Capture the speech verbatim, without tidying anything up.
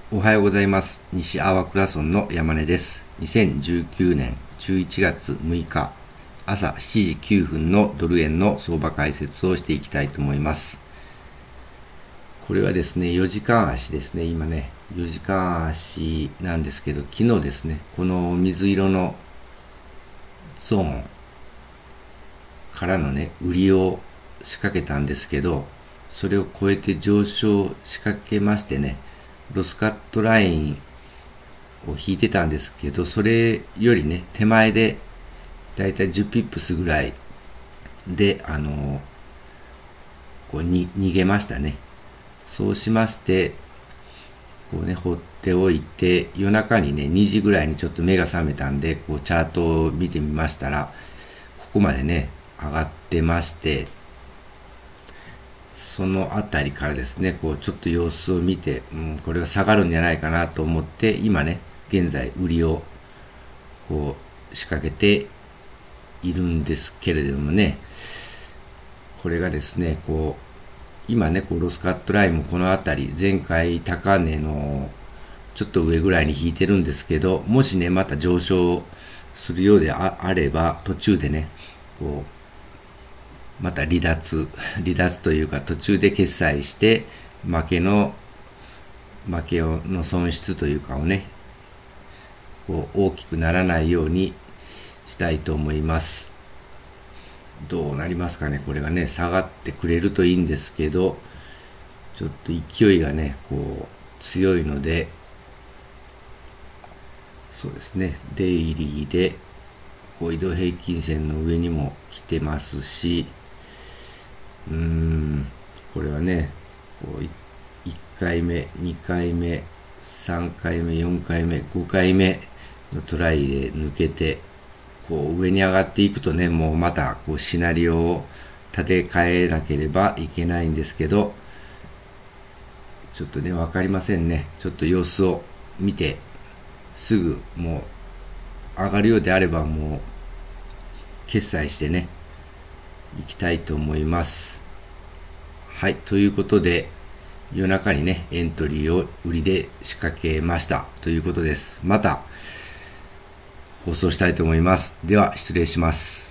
おはようございます。西粟倉村の山根です。にせんじゅうきゅうねんじゅういちがつむいか朝しちじきゅうふんのドル円の相場解説をしていきたいと思います。これはですね、よじかん足ですね。今ね、よじかん足なんですけど、昨日ですね、この水色のゾーンからのね、売りを仕掛けたんですけど、それを超えて上昇仕掛けましてね、ロスカットラインを引いてたんですけど、それよりね、手前でだいたいじゅうピップスぐらいで、あの、こうに逃げましたね。そうしまして、こうね、放っておいて、夜中にね、にじぐらいにちょっと目が覚めたんで、こうチャートを見てみましたら、ここまでね、上がってまして、そのあたりからですね、こうちょっと様子を見て、うん、これは下がるんじゃないかなと思って、今ね、現在売りをこう仕掛けているんですけれどもね、これがですね、こう今ね、こうロスカットラインもこのあたり、前回高値のちょっと上ぐらいに引いてるんですけど、もしね、また上昇するようで あ, あれば、途中でね、こうまた離脱、離脱というか途中で決済して負けの、負けの損失というかをね、こう大きくならないようにしたいと思います。どうなりますかね、これがね、下がってくれるといいんですけど、ちょっと勢いがね、こう強いので、そうですね、デイリーでこう移動平均線の上にも来てますし、うーん、これはね、こういっかいめ、にかいめ、さんかいめ、よんかいめ、ごかいめのトライで抜けて、こう上に上がっていくとね、もうまたこうシナリオを立て替えなければいけないんですけど、ちょっとね、わかりませんね。ちょっと様子を見て、すぐもう上がるようであればもう決済してね、いきたいと思います。はい、ということで、夜中にね、エントリーを売りで仕掛けましたということです。また放送したいと思います。では、失礼します。